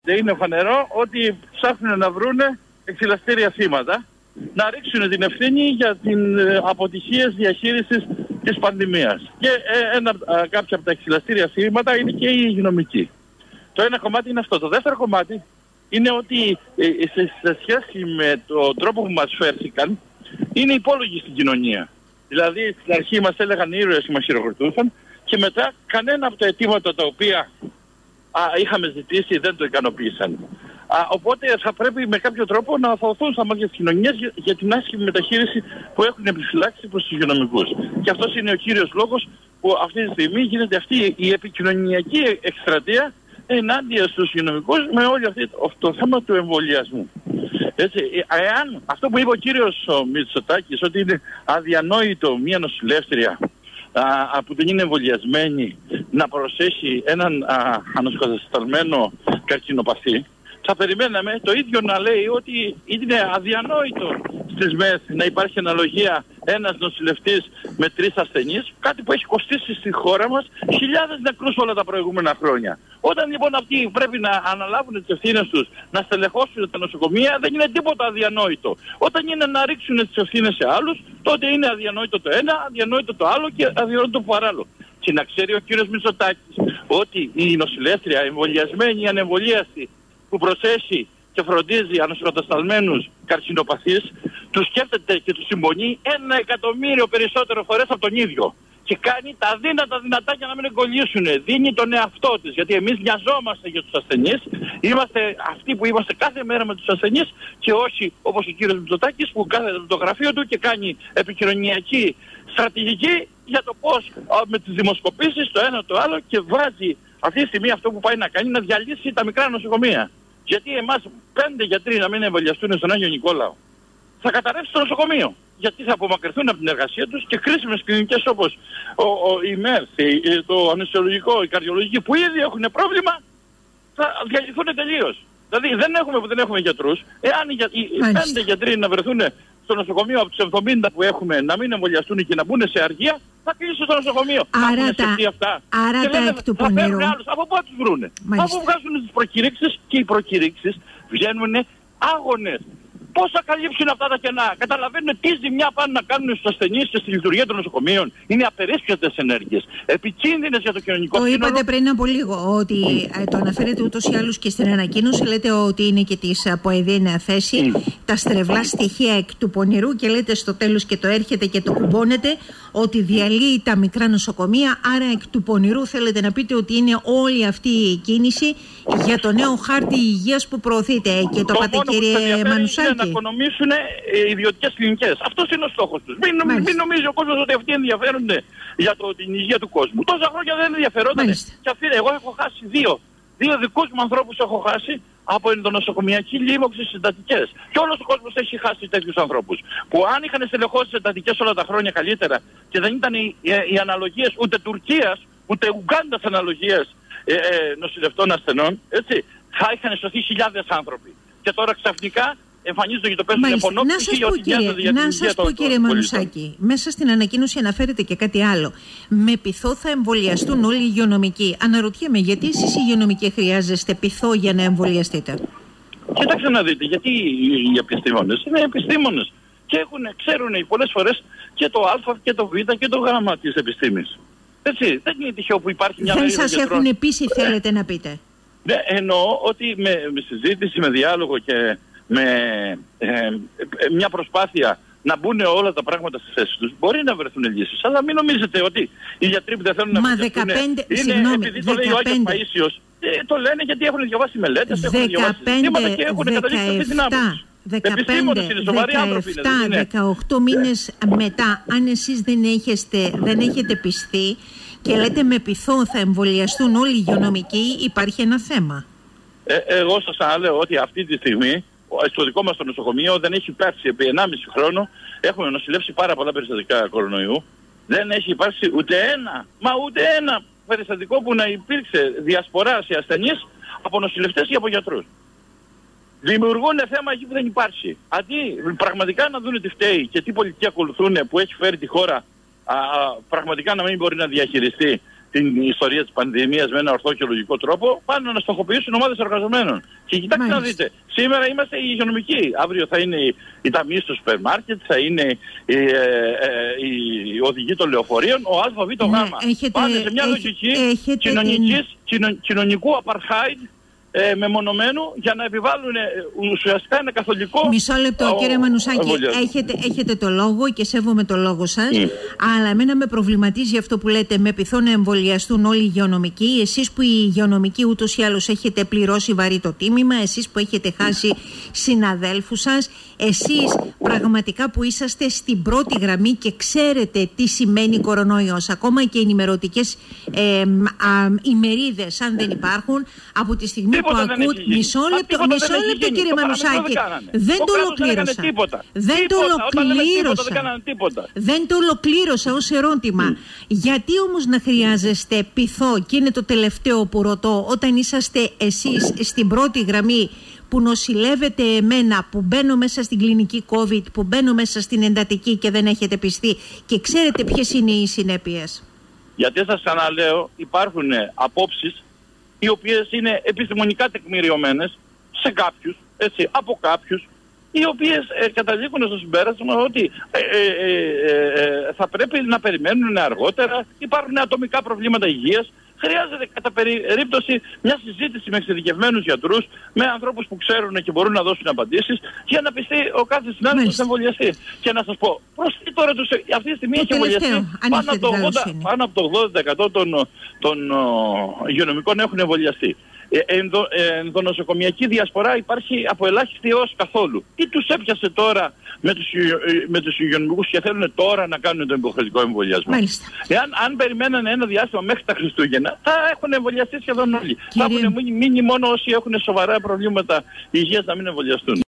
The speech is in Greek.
Και είναι φανερό ότι ψάχνουν να βρούνε εξηλαστήρια θύματα, να ρίξουν την ευθύνη για την αποτυχία διαχείρισης της πανδημίας. Και κάποια από τα εξηλαστήρια θύματα είναι και οι υγειονομικοί. Το ένα κομμάτι είναι αυτό. Το δεύτερο κομμάτι είναι ότι σε σχέση με τον τρόπο που μας φέρθηκαν, είναι υπόλογοι στην κοινωνία. Δηλαδή στην αρχή μας έλεγαν ήρωες και μας χειροκροτούσαν και μετά κανένα από τα αιτήματα τα οποία είχαμε ζητήσει δεν το ικανοποίησαν. Οπότε θα πρέπει με κάποιο τρόπο να αθωωθούν στα μάτια της κοινωνίας για την άσχημη μεταχείριση που έχουν επιφυλάξει προς τους υγειονομικούς. Και αυτός είναι ο κύριος λόγος που αυτή τη στιγμή γίνεται αυτή η επικοινωνιακή εκστρατεία ενάντια στους υγειονομικούς με όλο αυτό το θέμα του εμβολιασμού. Έτσι, εάν αυτό που είπε ο κύριος Μητσοτάκης, ότι είναι αδιανόητο μια νοσηλεύτρια που δεν είναι εμβολιασμένη να προσέχει έναν ανασκοτασταλμένο καρκινοπαθή, θα περιμέναμε το ίδιο να λέει ότι είναι αδιανόητο στις ΜΕΘ να υπάρχει αναλογία ένας νοσηλευτής με 3 ασθενείς, κάτι που έχει κοστίσει στη χώρα μας χιλιάδες νεκρούς όλα τα προηγούμενα χρόνια. Όταν λοιπόν αυτοί πρέπει να αναλάβουν τις ευθύνες τους, να στελεχώσουν τα νοσοκομεία, δεν είναι τίποτα αδιανόητο. Όταν είναι να ρίξουν τις ευθύνες σε άλλους, τότε είναι αδιανόητο το ένα, αδιανόητο το άλλο και αδιανόητο το παράλληλο. Και να ξέρει ο κύριος Μητσοτάκης ότι η νοσηλεύτρια, εμβολιασμένη ή ανεμβολίαστη, που προσέχει και φροντίζει ανασκοτασταλμένους καρκινοπαθείς, τους σκέφτεται και τους συμπονεί 1 εκατομμύριο περισσότερο φορές από τον ίδιο. Και κάνει τα δυνατά για να μην εγκολλήσουν. Δίνει τον εαυτό της. Γιατί εμείς νοιαζόμαστε για τους ασθενείς. Είμαστε αυτοί που είμαστε κάθε μέρα με τους ασθενείς και όχι όπως ο κύριος Μητσοτάκης που κάθεται στο γραφείο του και κάνει επικοινωνιακή στρατηγική για το πώς με τις δημοσκοπήσεις το ένα το άλλο και βάζει αυτή τη στιγμή αυτό που πάει να κάνει να διαλύσει τα μικρά νοσοκομεία. Γιατί εμάς 5 γιατροί να μην εμβολιαστούν στον Άγιο Νικόλαο, θα καταρρεύσει το νοσοκομείο. Γιατί θα απομακρυνθούν από την εργασία τους και κρίσιμες κλινικές όπως η ΜΕΡΘ, το αναισθησιολογικό, η καρδιολογική που ήδη έχουν πρόβλημα, θα διαλυθούν τελείως. Δηλαδή δεν έχουμε γιατρούς. Εάν οι 5 γιατροί να βρεθούν στο νοσοκομείο από τους 70 που έχουμε να μην εμβολιαστούν και να μπουν σε αργία, θα κλείσει το νοσοκομείο. Άρα τα εκ του πονηρού. Από πού τους βρούνε. Αφού βγάζουν τις προκηρύξεις και οι προκηρύξεις βγαίνουν άγονες. Πώς θα καλύψουν αυτά τα κενά. Καταλαβαίνουν τι ζημιά πάνε να κάνουν στους ασθενείς και στη λειτουργία των νοσοκομείων. Είναι απερίσπιαστες ενέργειες. Επικίνδυνες για το κοινωνικό σύνολο. Το είπατε πριν από λίγο ότι το αναφέρετε ούτως ή άλλως και στην ανακοίνωση. Λέτε ότι είναι και της ΠΟΕΔΗ νέα θέση. Τα στρεβλά στοιχεία εκ του πονηρού και λέτε στο τέλος και το έρχεται και το κουμπώνετε ότι διαλύει τα μικρά νοσοκομεία. Άρα εκ του πονηρού θέλετε να πείτε ότι είναι όλη αυτή η κίνηση για το νέο χάρτη υγείας που προωθείτε. Και το είπατε κύριε Μανουσάκη. Να οικονομήσουν ιδιωτικές κλινικές. Αυτός είναι ο στόχος τους. Μην νομίζει ο κόσμος ότι αυτοί ενδιαφέρονται για την υγεία του κόσμου. Τόσα χρόνια δεν ενδιαφερόταν. Και εγώ έχω χάσει δύο δικούς μου ανθρώπους έχω χάσει από ενδονοσοκομιακή λίμωξη στις εντατικές. Και όλος ο κόσμος έχει χάσει τέτοιους ανθρώπους. Που αν είχαν στελεχώσει τις εντατικές όλα τα χρόνια καλύτερα και δεν ήταν οι αναλογίες ούτε Τουρκίας ούτε Ουγκάντας αναλογίες νοσηλευτών ασθενών, έτσι, θα είχαν σωθεί χιλιάδες άνθρωποι. Και τώρα ξαφνικά εμφανίζονται και το πέσουν για πονόκληση για ό,τι νοιάζονται για την υγεία των πολιτών. Να σας πω κύριε Μανουσάκη, μέσα στην ανακοίνωση αναφέρεται και κάτι άλλο. Με πειθό θα εμβολιαστούν όλοι οι υγειονομικοί. Αναρωτιέμαι γιατί εσείς οι υγειονομικοί χρειάζεστε πειθό για να εμβολιαστείτε. Κοιτάξτε να δείτε, γιατί οι επιστήμονες είναι επιστήμονες και ξέρουν πολλές φορές και το Α και το Β και το Γ της επιστήμης. Έτσι, δεν είναι τυχαίο που υπάρχει μια μερίδα γιατρών. Δεν σας έχουν πείσει, θέλετε να πείτε. Ναι, εννοώ ότι με συζήτηση, με διάλογο και με μια προσπάθεια να μπουν όλα τα πράγματα στη θέση τους, μπορεί να βρεθούν λύσεις. Αλλά μην νομίζετε ότι οι γιατροί που δεν θέλουν να εμβολιαστούν είναι επειδή το λέει ο Άγιος Παΐσιος. Το λένε γιατί έχουν διαβάσει μελέτες, έχουν διαβάσει συστήματα και έχουν καταλήξει αυτή την άποψη. 18 μήνες μετά, αν εσείς δεν έχετε πιστεί και λέτε με πειθό θα εμβολιαστούν όλοι οι υγειονομικοί, υπάρχει ένα θέμα. Εγώ σας λέω ότι αυτή τη στιγμή στο δικό μας το νοσοκομείο δεν έχει υπάρξει επί 1,5 χρόνο. Έχουμε νοσηλεύσει πάρα πολλά περιστατικά κορονοϊού. Δεν έχει υπάρξει ούτε ένα περιστατικό που να υπήρξε διασπορά σε ασθενείς από νοσηλευτές ή από γιατρούς. Δημιουργούν θέμα εκεί που δεν υπάρχει. Αντί πραγματικά να δουν τι φταίει και τι πολιτική ακολουθούν που έχει φέρει τη χώρα πραγματικά να μην μπορεί να διαχειριστεί την ιστορία της πανδημίας με ένα ορθό και λογικό τρόπο, πάνε να στοχοποιήσουν ομάδες εργαζομένων. Και κοιτάξτε να δείτε, σήμερα είμαστε οι υγειονομικοί, αύριο θα είναι οι ταμείες στο σούπερ μάρκετ, θα είναι οι οδηγοί των λεωφορείων, ο ΑΒ, ο Γ. Πάνε σε μια λογική κοινωνικού apartheid μεμονωμένου για να επιβάλλουν ουσιαστικά ένα καθολικό. Μισό λεπτό, κύριε Μανουσάκη. Έχετε το λόγο και σέβομαι το λόγο σας. Αλλά εμένα με προβληματίζει αυτό που λέτε, με πειθό να εμβολιαστούν όλοι οι υγειονομικοί. Εσείς που οι υγειονομικοί ούτως ή άλλως έχετε πληρώσει βαρύ το τίμημα, εσείς που έχετε χάσει συναδέλφους σας, εσείς πραγματικά που είσαστε στην πρώτη γραμμή και ξέρετε τι σημαίνει κορονοϊός. Ακόμα και ενημερωτικές ημερίδες, αν δεν υπάρχουν, από τη στιγμή που ακούτε. Μισό λεπτό, κύριε Μανουσάκη. Δεν το ολοκλήρωσα. Δεν το ολοκλήρωσα ως ερώτημα. Γιατί όμως να χρειάζεστε πειθό, και είναι το τελευταίο που ρωτώ, όταν είσαστε εσείς στην πρώτη γραμμή, που νοσηλεύετε εμένα, που μπαίνω μέσα στην κλινική COVID, που μπαίνω μέσα στην εντατική και δεν έχετε πιστεί και ξέρετε ποιες είναι οι συνέπειες? Γιατί σας ξαναλέω, υπάρχουν απόψεις οι οποίες είναι επιστημονικά τεκμηριωμένες σε κάποιους, έτσι, από κάποιους, οι οποίες καταλήγουν στο συμπέρασμα ότι θα πρέπει να περιμένουν αργότερα, υπάρχουν ατομικά προβλήματα υγείας. Χρειάζεται κατά περίπτωση μια συζήτηση με εξειδικευμένους γιατρούς, με ανθρώπους που ξέρουν και μπορούν να δώσουν απαντήσεις, για να πιστεί ο κάθε συνάδελφος να εμβολιαστεί. Και να σας πω, προσθέτει τώρα αυτή τη στιγμή έχει εμβολιαστεί πάνω από το 80% των υγειονομικών έχουν εμβολιαστεί. Ενδονοσοκομιακή διασπορά υπάρχει από ελάχιστη έως καθόλου. Τι τους έπιασε τώρα με τους υγειονομικούς και θέλουν τώρα να κάνουν τον υποχρεωτικό εμβολιασμό? Αν περιμένανε ένα διάστημα μέχρι τα Χριστούγεννα, θα έχουν εμβολιαστεί σχεδόν όλοι. Θα έχουν μείνει μόνο όσοι έχουν σοβαρά προβλήματα υγείας να μην εμβολιαστούν.